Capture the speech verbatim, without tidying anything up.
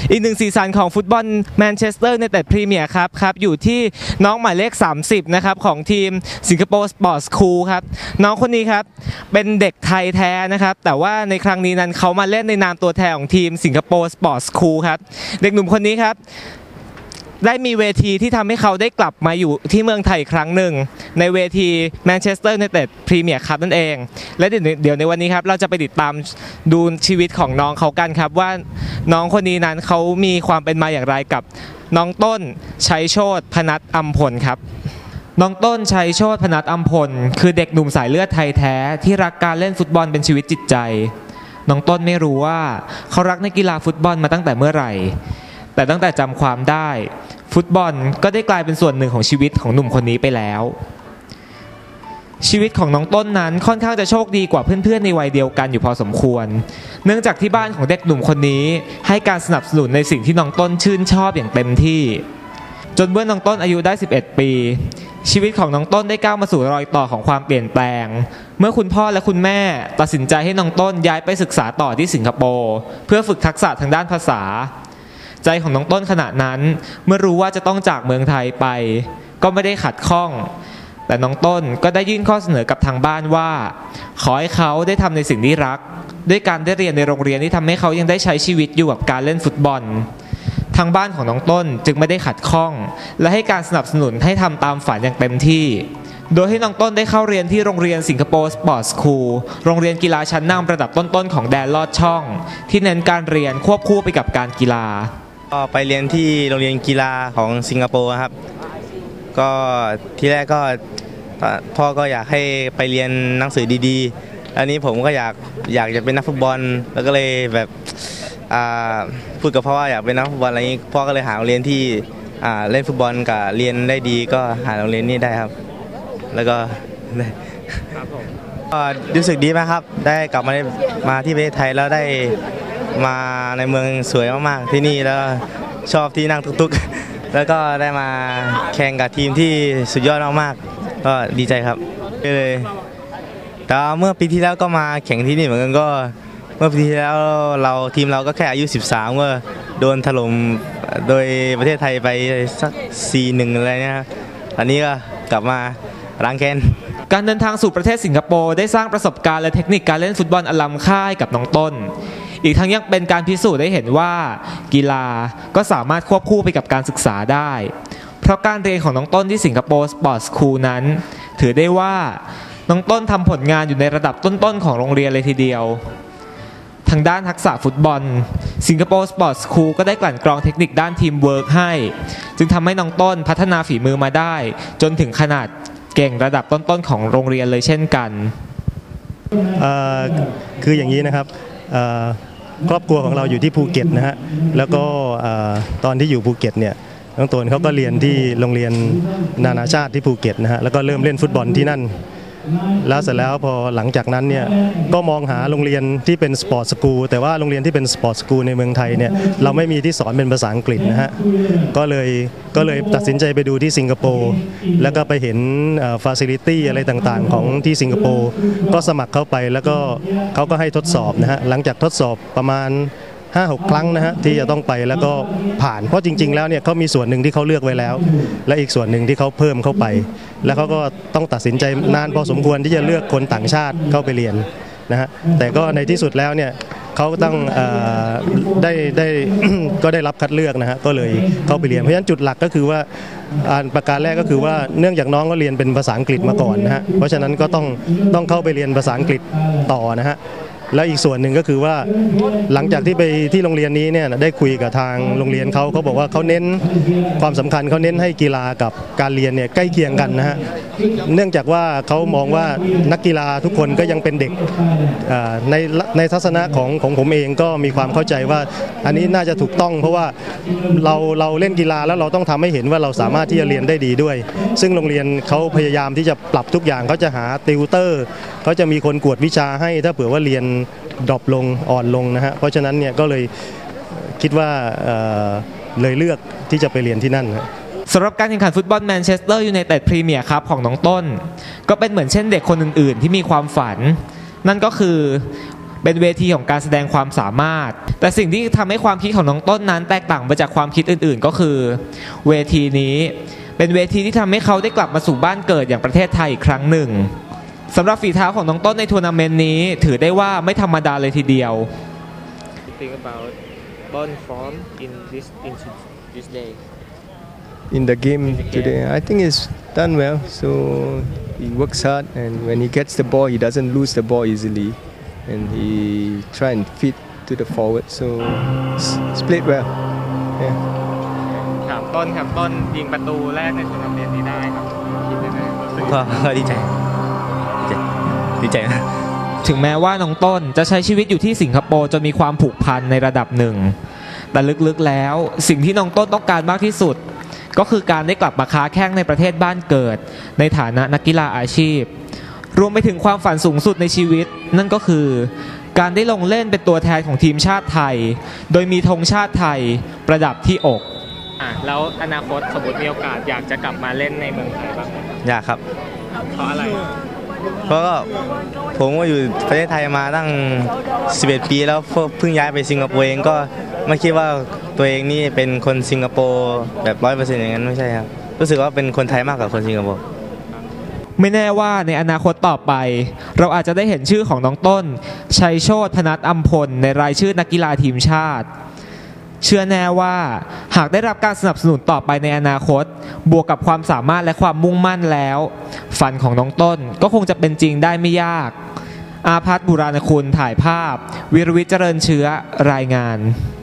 อีกหนึ่งสีสันของฟุตบอลแมนเชสเตอร์ยูไนเต็ดพรีเมียร์ครับครับอยู่ที่น้องหมายเลขสามสิบนะครับของทีมสิงคโปร์สปอร์ตสคูลครับน้องคนนี้ครับเป็นเด็กไทยแท้นะครับแต่ว่าในครั้งนี้นั้นเขามาเล่นในนามตัวแทนของทีมสิงคโปร์สปอร์ตสคูลครับเด็กหนุ่มคนนี้ครับได้มีเวทีที่ทำให้เขาได้กลับมาอยู่ที่เมืองไทยครั้งหนึ่งในเวทีแมนเชสเตอร์ยูไนเต็ดพรีเมียร์ครับนั่นเองและเดี๋ยวในวันนี้ครับเราจะไปติดตามดูชีวิตของน้องเขากันครับว่าน้องคนนี้นั้นเขามีความเป็นมาอย่างไรกับน้องต้นชัยโชติพนัสอัมพลครับน้องต้นชัยโชติพนัสอัมพลคือเด็กหนุ่มสายเลือดไทยแท้ที่รักการเล่นฟุตบอลเป็นชีวิตจิตใจน้องต้นไม่รู้ว่าเขารักในกีฬาฟุตบอลมาตั้งแต่เมื่อไหร่แต่ตั้งแต่จำความได้ฟุตบอลก็ได้กลายเป็นส่วนหนึ่งของชีวิตของหนุ่มคนนี้ไปแล้วชีวิตของน้องต้นนั้นค่อนข้างจะโชคดีกว่าเพื่อนๆในวัยเดียวกันอยู่พอสมควรเนื่องจากที่บ้านของเด็กหนุ่มคนนี้ให้การสนับสนุนในสิ่งที่น้องต้นชื่นชอบอย่างเต็มที่จนเมื่อน้องต้นอายุได้สิบเอ็ดปีชีวิตของน้องต้นได้ก้าวมาสู่รอยต่อของความเปลี่ยนแปลงเมื่อคุณพ่อและคุณแม่ตัดสินใจให้น้องต้นย้ายไปศึกษาต่อที่สิงคโปร์เพื่อฝึกทักษะทางด้านภาษาใจของน้องต้นขณะนั้นเมื่อรู้ว่าจะต้องจากเมืองไทยไปก็ไม่ได้ขัดข้องแต่น้องต้นก็ได้ยื่นข้อเสนอกับทางบ้านว่าขอให้เขาได้ทำในสิ่งที่รักด้วยการได้เรียนในโรงเรียนที่ทำให้เขายังได้ใช้ชีวิตอยู่กับการเล่นฟุตบอลทางบ้านของน้องต้นจึงไม่ได้ขัดข้องและให้การสนับสนุนให้ทำตามฝันอย่างเต็มที่โดยให้น้องต้นได้เข้าเรียนที่โรงเรียนสิงคโปร์สปอร์ตสคูลโรงเรียนกีฬาชั้นนำระดับต้นๆของแดนลอดช่องที่เน้นการเรียนควบคู่ไปกับการกีฬาก็ไปเรียนที่โรงเรียนกีฬาของสิงคโปร์ครับก็ที่แรกก็พ่อก็อยากให้ไปเรียนหนังสือดีๆอันนี้ผมก็อยากอยากจะเป็นนักฟุตบอลแล้วก็เลยแบบพูดกับพ่อว่าอยากเป็นนักฟุตบอลอะไรนี้พ่อก็เลยหาโรงเรียนที่เล่นฟุตบอลกับเรียนได้ดีก็หาโรงเรียนนี้ได้ครับแล้วก็ก็รู้สึกดีมากครับได้กลับมามาที่ประเทศไทยแล้วได้มาในเมืองสวยมากๆที่นี่แล้วชอบที่นั่งตุ๊กๆแล้วก็ได้มาแข่งกับทีมที่สุดยอดมากๆก็ดีใจครับเลยแต่เมื่อปีที่แล้วก็มาแข่งที่นี่เหมือนกันก็เมื่อปีที่แล้วเราทีมเราก็แค่อายุสิบสามก็โดนถล่มโดยประเทศไทยไปสัก สี่หนึ่ง อะไรเนี่ยอันนี้ก็กลับมาล้างแค้นการเดินทางสู่ประเทศสิงคโปร์ได้สร้างประสบการณ์และเทคนิคการเล่นฟุตบอลอันล้ำค่าให้กับน้องต้นอีกทั้งยังเป็นการพิสูจน์ได้เห็นว่ากีฬาก็สามารถควบคู่ไปกับการศึกษาได้เพราะการเรียนของน้องต้นที่สิงคโปร์สปอร์ตสคูลนั้นถือได้ว่าน้องต้นทำผลงานอยู่ในระดับต้นๆของโรงเรียนเลยทีเดียวทางด้านทักษะฟุตบอลสิงคโปร์สปอร์ตสคูลก็ได้กลั่นกรองเทคนิคด้านทีมเวิร์กให้จึงทำให้น้องต้นพัฒนาฝีมือมาได้จนถึงขนาดเก่งระดับต้นๆของโรงเรียนเลยเช่นกันคืออย่างนี้นะครับครอบครัวของเราอยู่ที่ภูเก็ตนะฮะแล้วก็ตอนที่อยู่ภูเก็ตเนี่ยน้องต้นเขาก็เรียนที่โรงเรียนนานาชาติที่ภูเก็ตนะฮะแล้วก็เริ่มเล่นฟุตบอลที่นั่นแล้วเสร็จแล้วพอหลังจากนั้นเนี่ยก็มองหาโรงเรียนที่เป็นสปอร์ตสคูลแต่ว่าโรงเรียนที่เป็นสปอร์ตสคูลในเมืองไทยเนี่ยเราไม่มีที่สอนเป็นภาษาอังกฤษนะฮะก็เลยก็เลยตัดสินใจไปดูที่สิงคโปร์แล้วก็ไปเห็นฟาซิลิตี้อะไรต่างๆของที่สิงคโปร์ก็สมัครเข้าไปแล้วก็เขาก็ให้ทดสอบนะฮะหลังจากทดสอบประมาณห้าหกครั้งนะฮะที่จะต้องไปแล้วก็ผ่านเพราะจริงๆแล้วเนี่ยเขามีส่วนหนึ่งที่เขาเลือกไว้แล้วและอีกส่วนหนึ่งที่เขาเพิ่มเข้าไปแล้วเขาก็ต้องตัดสินใจนานพอสมควรที่จะเลือกคนต่างชาติเข้าไปเรียนนะฮะแต่ก็ในที่สุดแล้วเนี่ยเขาต้องได้ได้ก็ได้รับคัดเลือกนะฮะก็เลยเข้าไปเรียนเพราะฉะนั้นจุดหลักก็คือว่าประการแรกก็คือว่าเนื่องจากน้องก็เรียนเป็นภาษาอังกฤษมาก่อนนะฮะเพราะฉะนั้นก็ต้องต้องเข้าไปเรียนภาษาอังกฤษต่อนะฮะแล้วอีกส่วนหนึ่งก็คือว่าหลังจากที่ไปที่โรงเรียนนี้เนี่ยได้คุยกับทางโรงเรียนเขาเขาบอกว่าเขาเน้นความสำคัญเขาเน้นให้กีฬากับการเรียนเนี่ยใกล้เคียงกันนะฮะเนื่องจากว่าเขามองว่านักกีฬาทุกคนก็ยังเป็นเด็กในในทัศนะของของผมเองก็มีความเข้าใจว่าอันนี้น่าจะถูกต้องเพราะว่าเราเราเล่นกีฬาแล้วเราต้องทำให้เห็นว่าเราสามารถที่จะเรียนได้ดีด้วยซึ่งโรงเรียนเขาพยายามที่จะปรับทุกอย่างเขาจะหาติวเตอร์เขาจะมีคนกวดวิชาให้ถ้าเผื่อว่าเรียนดรอปลงอ่อนลงนะฮะเพราะฉะนั้นเนี่ยก็เลยคิดว่าเลยเลือกที่จะไปเรียนที่นั่นสำหรับการแข่งขันฟุตบอลแมนเชสเตอร์ยูไนเต็ดพรีเมียร์ครับของน้องต้นก็เป็นเหมือนเช่นเด็กคนอื่นๆที่มีความฝันนั่นก็คือเป็นเวทีของการแสดงความสามารถแต่สิ่งที่ทำให้ความคิดของน้องต้นนั้นแตกต่างไปจากความคิดอื่นๆก็คือเวทีนี้เป็นเวทีที่ทำให้เขาได้กลับมาสู่บ้านเกิดอย่างประเทศไทยอีกครั้งหนึ่งสำหรับฝีเท้าของน้องต้นในทัวร์นาเมนต์นี้ถือได้ว่าไม่ธรรมดาเลยทีเดียว Think about Bon form in this in this day. In the game today, I think he's done well. So he works hard, and when he gets the ball, he doesn't lose the ball easily, and he try and feed to the forward. So he's played well. Yeah. ถามต้นครับต้นยิงประตูแรกในทัวร์นาเมนต์นี้ได้ครับคิดยังไงก็ก็ดีใจดีใจดีใจนะถึงแม้ว่าน้องต้นจะใช้ชีวิตอยู่ที่สิงคโปร์จนมีความผูกพันในระดับหนึ่งแต่ลึกๆแล้วสิ่งที่น้องต้นต้องการมากที่สุดก็คือการได้กลับมาค้าแข้งในประเทศบ้านเกิดในฐานะนักกีฬาอาชีพรวมไปถึงความฝันสูงสุดในชีวิตนั่นก็คือการได้ลงเล่นเป็นตัวแทนของทีมชาติไทยโดยมีธงชาติไทยประดับที่อกอ่ะแล้วอนาคตสมมติมีโอกาสอยากจะกลับมาเล่นในเมืองไทยบ้างไหมอยากครับเพราะอะไรเพราะก็ผมก็อยู่ประเทศไทยมาตั้งสิบเอ็ดปีแล้วเพิ่งย้ายไปสิงคโปร์เองก็ไม่คิดว่าตัวเองนี่เป็นคนสิงคโปร์แบบ ร้อยเปอร์เซ็นต์ อย่างนั้นไม่ใช่ครับรู้สึกว่าเป็นคนไทยมากกว่าคนสิงคโปร์ไม่แน่ว่าในอนาคตต่อไปเราอาจจะได้เห็นชื่อของน้องต้นชัยโชติพนัสอัมพลในรายชื่อนักกีฬาทีมชาติเชื่อแน่ว่าหากได้รับการสนับสนุนต่อไปในอนาคตบวกกับความสามารถและความมุ่งมั่นแล้วฝันของน้องต้นก็คงจะเป็นจริงได้ไม่ยากอาภัส บุราณคุณถ่ายภาพวิรวิทย์เจริญเชื้อรายงาน